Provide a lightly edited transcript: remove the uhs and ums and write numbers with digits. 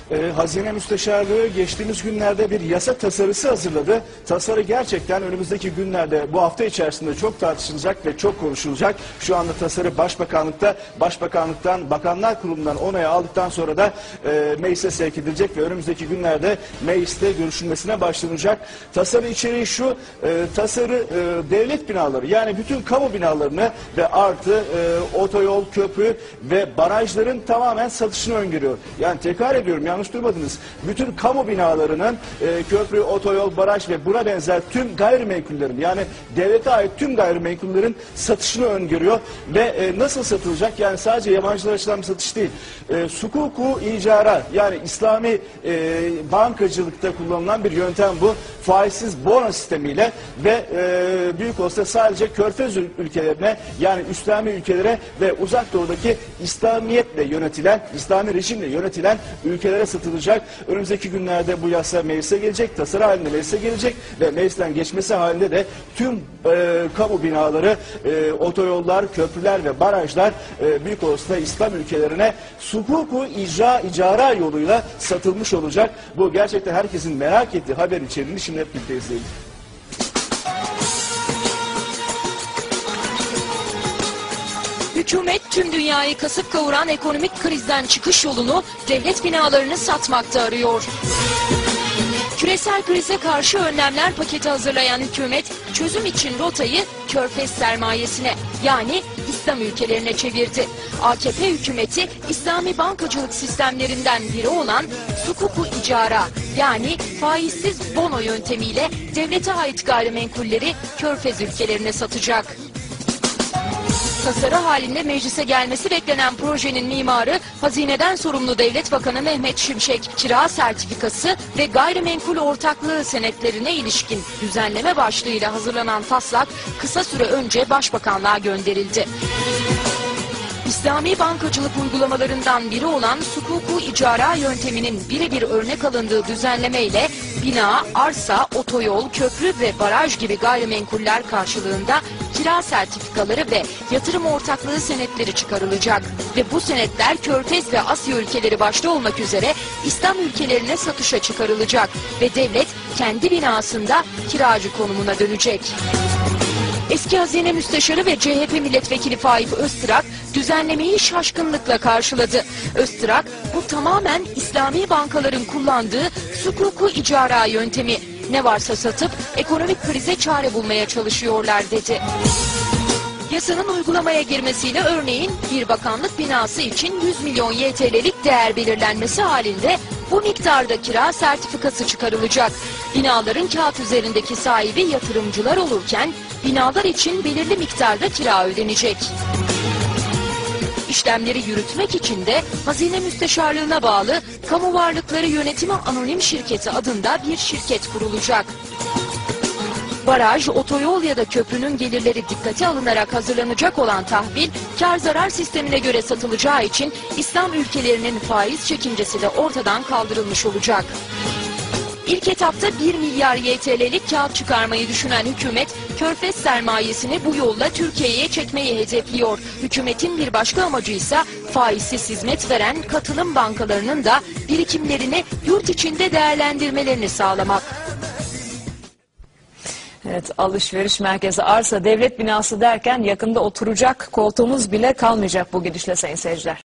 Hazine Müsteşarlığı geçtiğimiz günlerde bir yasa tasarısı hazırladı. Tasarı gerçekten önümüzdeki günlerde bu hafta içerisinde çok tartışılacak ve çok konuşulacak. Şu anda tasarı Başbakanlıkta, Başbakanlıktan Bakanlar Kurulu'ndan onayı aldıktan sonra da meclise sevk edilecek ve önümüzdeki günlerde mecliste görüşülmesine başlanacak. Tasarı içeriği şu, tasarı devlet binaları yani bütün kamu binalarını ve artı otoyol, köprü ve barajların tamamen satışını öngörüyor. Yani tekrar ediyorum, yanlış duymadınız. Bütün kamu binalarının köprü, otoyol, baraj ve buna benzer tüm gayrimenkullerin yani devlete ait tüm gayrimenkullerin satışını öngörüyor ve nasıl satılacak? Yani sadece yabancılar açılan bir satış değil. Sukuku icara yani İslami bankacılıkta kullanılan bir yöntem bu. Faizsiz bono sistemiyle ve büyük olsa sadece Körfez ülkelerine yani İslami ülkelere ve uzak doğudaki İslamiyetle yönetilen, İslami rejimle yönetilen ülkelere satılacak. Önümüzdeki günlerde bu yasa meclise gelecek, tasarı halinde meclise gelecek ve meclisen geçmesi halinde de tüm kamu binaları, otoyollar, köprüler ve barajlar büyük olasılıkla İslam ülkelerine sukuku icara yoluyla satılmış olacak. Bu gerçekten herkesin merak ettiği haber içeriğini şimdi hep birlikte izleyelim. Hükümet tüm dünyayı kasıp kavuran ekonomik krizden çıkış yolunu devlet binalarını satmakta arıyor. Küresel krize karşı önlemler paketi hazırlayan hükümet çözüm için rotayı Körfez sermayesine yani İslam ülkelerine çevirdi. AKP hükümeti İslami bankacılık sistemlerinden biri olan sukuku icara yani faizsiz bono yöntemiyle devlete ait gayrimenkulleri Körfez ülkelerine satacak. Tasarı halinde meclise gelmesi beklenen projenin mimarı Hazineden sorumlu Devlet Bakanı Mehmet Şimşek, kira sertifikası ve gayrimenkul ortaklığı senetlerine ilişkin düzenleme başlığıyla hazırlanan taslak kısa süre önce Başbakanlığa gönderildi. İslami bankacılık uygulamalarından biri olan sukuku icara yönteminin birebir örnek alındığı düzenlemeyle bina, arsa, otoyol, köprü ve baraj gibi gayrimenkuller karşılığında kira sertifikaları ve yatırım ortaklığı senetleri çıkarılacak. Ve bu senetler Körfez ve Asya ülkeleri başta olmak üzere İslam ülkelerine satışa çıkarılacak ve devlet kendi binasında kiracı konumuna dönecek. Eski Hazine Müsteşarı ve CHP Milletvekili Faik Öztrak düzenlemeyi şaşkınlıkla karşıladı. Öztrak, bu tamamen İslami bankaların kullandığı sukuku icara yöntemi. Ne varsa satıp ekonomik krize çare bulmaya çalışıyorlar dedi. Yasanın uygulamaya girmesiyle örneğin bir bakanlık binası için 100 milyon YTL'lik değer belirlenmesi halinde bu miktarda kira sertifikası çıkarılacak. Binaların kağıt üzerindeki sahibi yatırımcılar olurken binalar için belirli miktarda kira ödenecek. İşlemleri yürütmek için de Hazine Müsteşarlığına bağlı Kamu Varlıkları Yönetimi Anonim Şirketi adında bir şirket kurulacak. Baraj, otoyol ya da köprünün gelirleri dikkate alınarak hazırlanacak olan tahvil, kar zarar sistemine göre satılacağı için İslam ülkelerinin faiz çekincesi de ortadan kaldırılmış olacak. İlk etapta 1 milyar YTL'lik kağıt çıkarmayı düşünen hükümet, Körfez sermayesini bu yolla Türkiye'ye çekmeyi hedefliyor. Hükümetin bir başka amacı ise faizsiz hizmet veren katılım bankalarının da birikimlerini yurt içinde değerlendirmelerini sağlamak. Evet, alışveriş merkezi, arsa, devlet binası derken yakında oturacak koltuğumuz bile kalmayacak bu gidişle sayın seyirciler.